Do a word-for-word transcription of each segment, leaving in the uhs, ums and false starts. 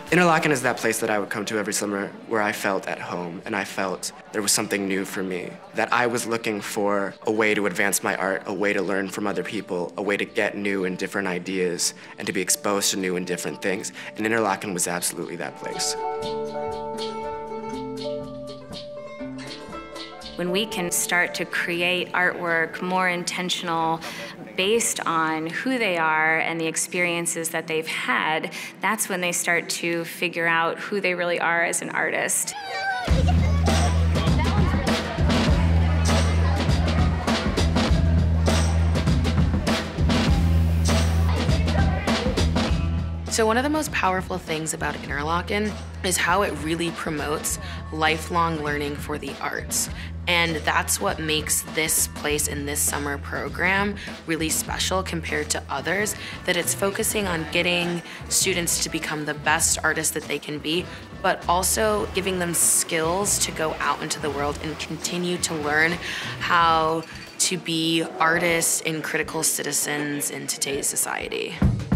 Interlochen is that place that I would come to every summer where I felt at home, and I felt there was something new for me, that I was looking for a way to advance my art, a way to learn from other people, a way to get new and different ideas, and to be exposed to new and different things. And Interlochen was absolutely that place. When we can start to create artwork more intentional based on who they are and the experiences that they've had, that's when they start to figure out who they really are as an artist. So one of the most powerful things about Interlochen is how it really promotes lifelong learning for the arts. And that's what makes this place in this summer program really special compared to others, that it's focusing on getting students to become the best artists that they can be, but also giving them skills to go out into the world and continue to learn how to be artists and critical citizens in today's society.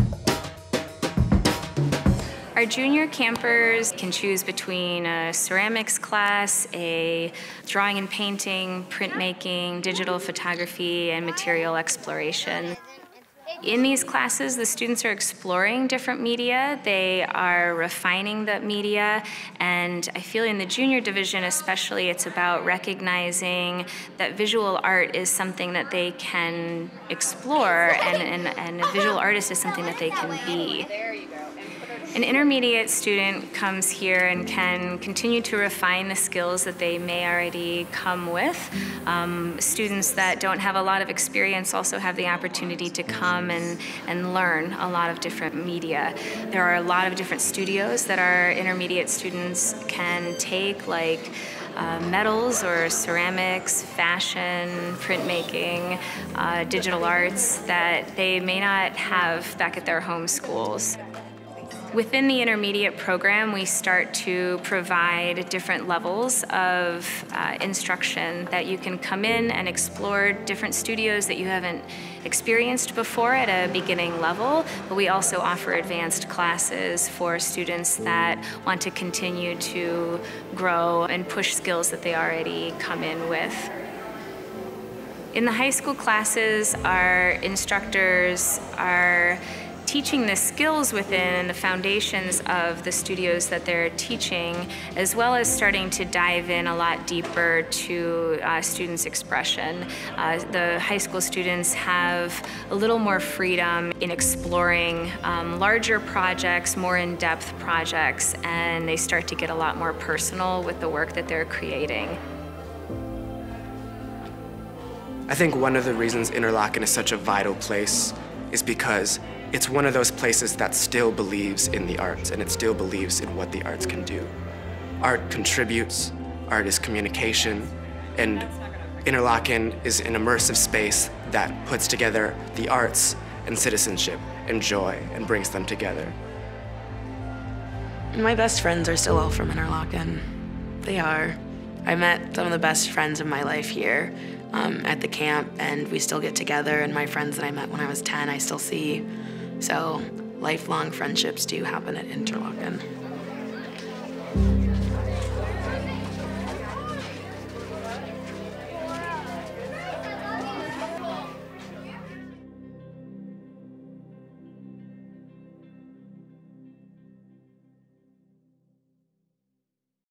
Our junior campers can choose between a ceramics class, a drawing and painting, printmaking, digital photography, and material exploration. In these classes, the students are exploring different media. They are refining the media, and I feel in the junior division especially, it's about recognizing that visual art is something that they can explore, and, and, and a visual artist is something that they can be. An intermediate student comes here and can continue to refine the skills that they may already come with. Um, students that don't have a lot of experience also have the opportunity to come and, and learn a lot of different media. There are a lot of different studios that our intermediate students can take, like Uh, metals or ceramics, fashion, printmaking, uh, digital arts that they may not have back at their home schools. Within the intermediate program, we start to provide different levels of uh, instruction that you can come in and explore different studios that you haven't experienced before at a beginning level, but we also offer advanced classes for students that want to continue to grow and push skills that they already come in with. In the high school classes, our instructors are teaching the skills within and the foundations of the studios that they're teaching, as well as starting to dive in a lot deeper to uh, students' expression. Uh, the high school students have a little more freedom in exploring um, larger projects, more in-depth projects, and they start to get a lot more personal with the work that they're creating. I think one of the reasons Interlochen is such a vital place is because it's one of those places that still believes in the arts, and it still believes in what the arts can do. Art contributes, art is communication, and Interlochen is an immersive space that puts together the arts and citizenship and joy and brings them together. My best friends are still all from Interlochen. They are. I met some of the best friends of my life here um, at the camp, and we still get together, and my friends that I met when I was ten, I still see. So lifelong friendships do happen at Interlochen.